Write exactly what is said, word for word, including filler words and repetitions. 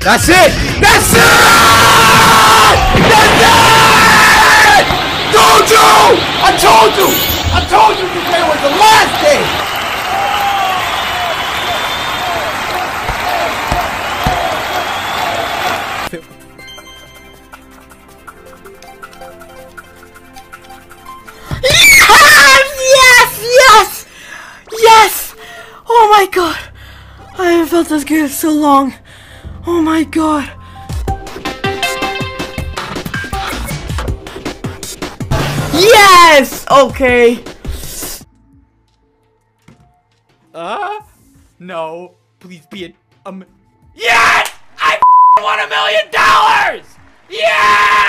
That's it! That's it! That's it! Told you! I told you! I told you today was the last day! Yes! Yes! Yes! Oh my god! I haven't felt this good in so long. Oh my god. Yes! Okay. Uh, no. Please be a, um, yes! I won a million dollars! Yeah!